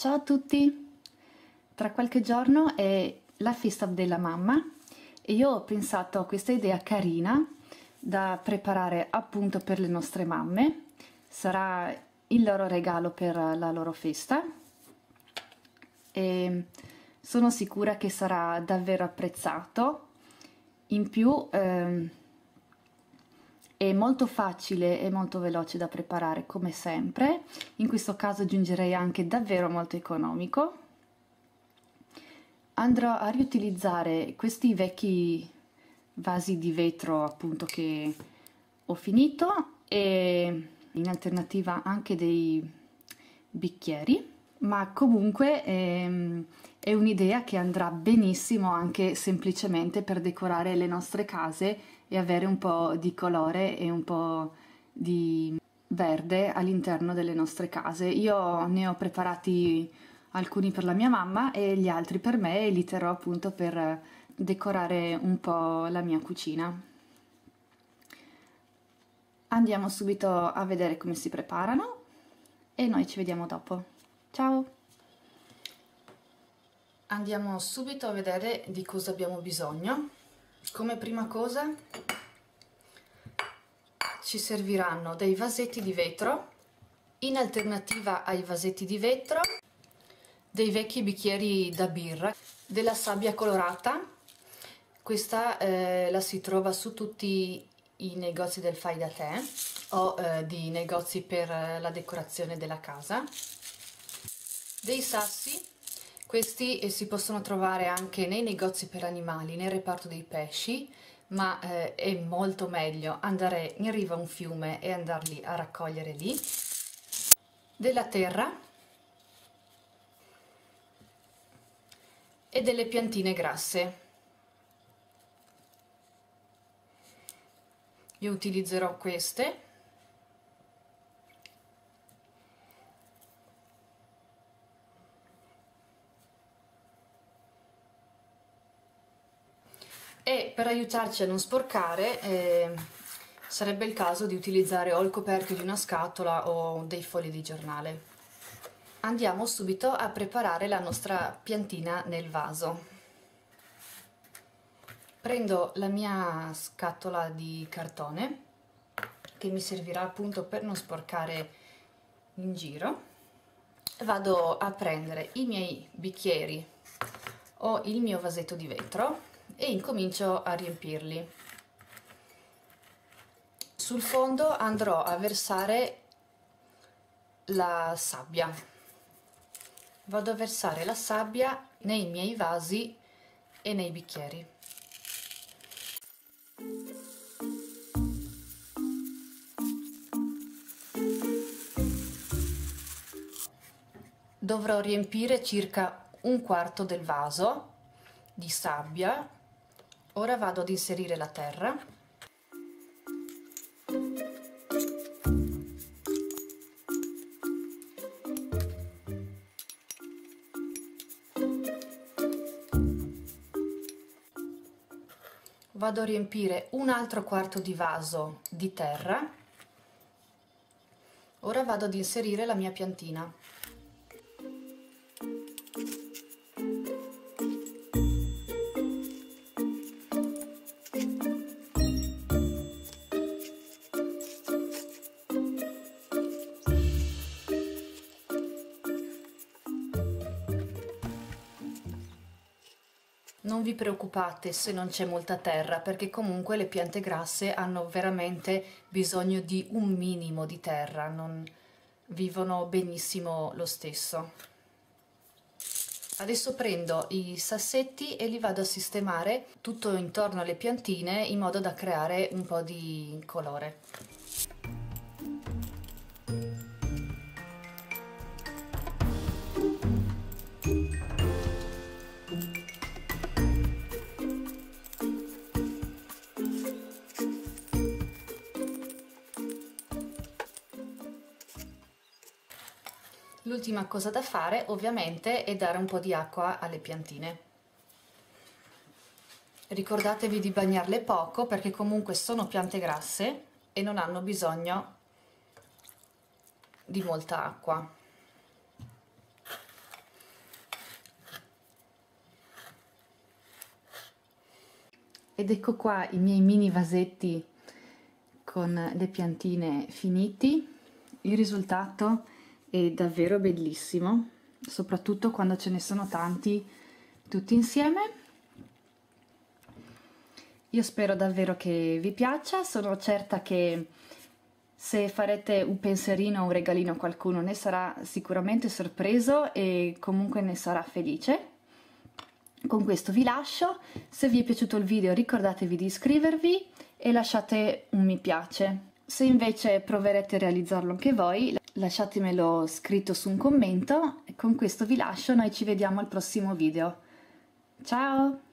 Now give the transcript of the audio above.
Ciao a tutti! Tra qualche giorno è la festa della mamma e io ho pensato a questa idea carina da preparare appunto per le nostre mamme. Sarà il loro regalo per la loro festa e sono sicura che sarà davvero apprezzato. In più è molto facile e molto veloce da preparare come sempre. In questo caso aggiungerei anche davvero molto economico. Andrò a riutilizzare questi vecchi vasi di vetro appunto che ho finito e in alternativa anche dei bicchieri, ma comunque è un'idea che andrà benissimo anche semplicemente per decorare le nostre case e avere un po' di colore e un po' di verde all'interno delle nostre case. Io ne ho preparati alcuni per la mia mamma e gli altri per me e li terrò appunto per decorare un po' la mia cucina. Andiamo subito a vedere come si preparano e noi ci vediamo dopo. Ciao! Andiamo subito a vedere di cosa abbiamo bisogno. Come prima cosa ci serviranno dei vasetti di vetro, in alternativa ai vasetti di vetro, dei vecchi bicchieri da birra, della sabbia colorata. Questa la si trova su tutti i negozi del fai da te o di negozi per la decorazione della casa, dei sassi. Questi si possono trovare anche nei negozi per animali, nel reparto dei pesci, ma è molto meglio andare in riva a un fiume e andarli a raccogliere lì. Della terra e delle piantine grasse. Io utilizzerò queste. E per aiutarci a non sporcare sarebbe il caso di utilizzare o il coperchio di una scatola o dei fogli di giornale. Andiamo subito a preparare la nostra piantina nel vaso. Prendo la mia scatola di cartone che mi servirà appunto per non sporcare in giro. Vado a prendere i miei bicchieri o il mio vasetto di vetro e incomincio a riempirli. Sul fondo andrò a versare la sabbia. Vado a versare la sabbia nei miei vasi e nei bicchieri. Dovrò riempire circa un quarto del vaso di sabbia. Ora vado ad inserire la terra. Vado a riempire un altro quarto di vaso di terra. Ora vado ad inserire la mia piantina. Non vi preoccupate se non c'è molta terra, perché comunque le piante grasse hanno veramente bisogno di un minimo di terra, non vivono benissimo lo stesso. Adesso prendo i sassetti e li vado a sistemare tutto intorno alle piantine in modo da creare un po' di colore. L'ultima cosa da fare ovviamente è dare un po' di acqua alle piantine. Ricordatevi di bagnarle poco perché comunque sono piante grasse e non hanno bisogno di molta acqua. Ed ecco qua i miei mini vasetti con le piantine finiti. Il risultato è davvero bellissimo, soprattutto quando ce ne sono tanti tutti insieme. Io spero davvero che vi piaccia, sono certa che se farete un pensierino o un regalino a qualcuno ne sarà sicuramente sorpreso e comunque ne sarà felice. Con questo vi lascio, se vi è piaciuto il video ricordatevi di iscrivervi e lasciate un mi piace. Se invece proverete a realizzarlo anche voi, lasciatemelo scritto su un commento. E con questo vi lascio, noi ci vediamo al prossimo video. Ciao!